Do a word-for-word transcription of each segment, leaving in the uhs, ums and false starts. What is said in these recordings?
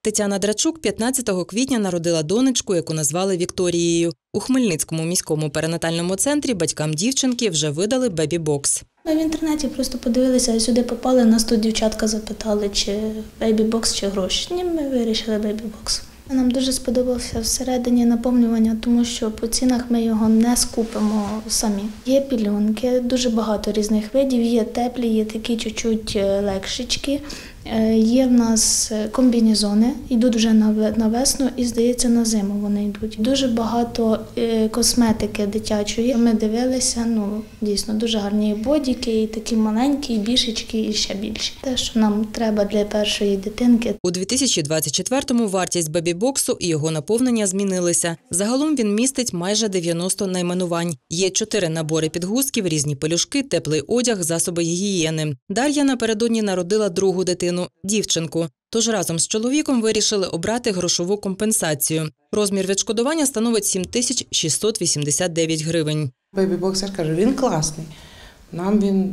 Тетяна Драчук п'ятнадцятого квітня народила донечку, яку назвали Вікторією. У Хмельницькому міському перинатальному центрі батькам дівчинки вже видали бебі-бокс. Ми в інтернеті просто подивилися, сюди попали, нас тут дівчатка запитали, чи бебі-бокс, чи гроші. Ні, ми вирішили бебі-бокс. Нам дуже сподобався всередині наповнювання, тому що по цінах ми його не скупимо самі. Є пільонки, дуже багато різних видів, є теплі, є такі чуть-чуть легшечки. Є в нас комбінезони, йдуть вже на весну і, здається, на зиму вони йдуть. Дуже багато косметики дитячої. Ми дивилися, ну, дійсно, дуже гарні бодіки, і такі маленькі, і бішечки, і ще більші. Те, що нам треба для першої дитинки. У дві тисячі двадцять четвертому вартість бебі-боксу і його наповнення змінилися. Загалом він містить майже дев'яносто найменувань. Є чотири набори підгузків, різні пелюшки, теплий одяг, засоби гігієни. Дар'я напередодні народила другу дитину – дівчинку. Тож разом з чоловіком вирішили обрати грошову компенсацію. Розмір відшкодування становить сім тисяч шістсот вісімдесят дев'ять гривень. Бебі-бокс, я кажу, він класний. Нам він,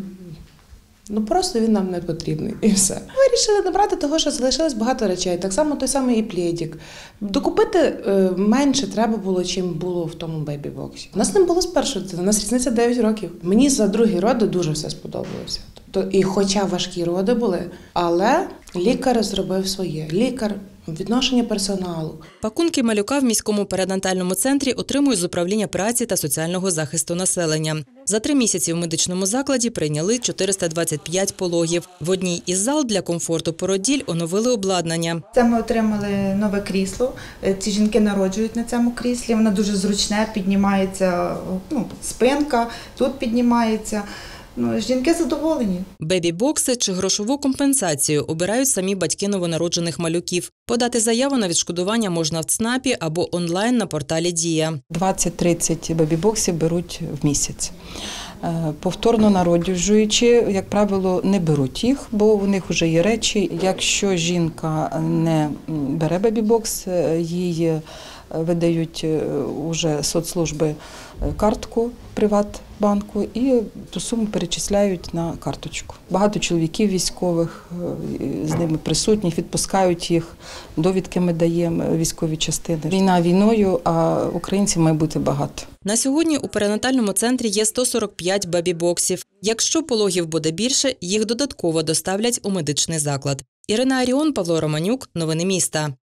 ну просто він нам не потрібний і все. Вирішили набрати того, що залишилось багато речей. Так само той самий і плєдік. Докупити е, менше треба було, чим було в тому бебі-боксі. У нас не було з першого дитини, у нас різниця дев'ять років. Мені за другі роди дуже все сподобалося. І хоча важкі роди були, але лікар зробив своє. Лікар, відношення персоналу. Пакунки малюка в міському перинатальному центрі отримують з управління праці та соціального захисту населення. За три місяці в медичному закладі прийняли чотириста двадцять п'ять пологів. В одній із зал для комфорту породіль оновили обладнання. Це ми отримали нове крісло. Ці жінки народжують на цьому кріслі. Воно дуже зручне, піднімається, ну, спинка, тут піднімається. Ну, жінки задоволені. Бебі-бокси чи грошову компенсацію обирають самі батьки новонароджених малюків. Подати заяву на відшкодування можна в ЦНАПі або онлайн на порталі «Дія». двадцять-тридцять бебі-боксів беруть в місяць. Повторно народжуючі, як правило, не беруть їх, бо у них вже є речі. Якщо жінка не бере бебі-бокс, їй видають уже соцслужби картку Приватбанку і ту суму перечисляють на карточку. Багато чоловіків військових з ними присутніх, відпускають їх, довідки ми даємо військові частини. Війна війною, а українців має бути багато. На сьогодні у перинатальному центрі є сто сорок п'ять бебі-боксів. Якщо пологів буде більше, їх додатково доставлять у медичний заклад. Ірина Аріон, Павло Романюк. Новини міста.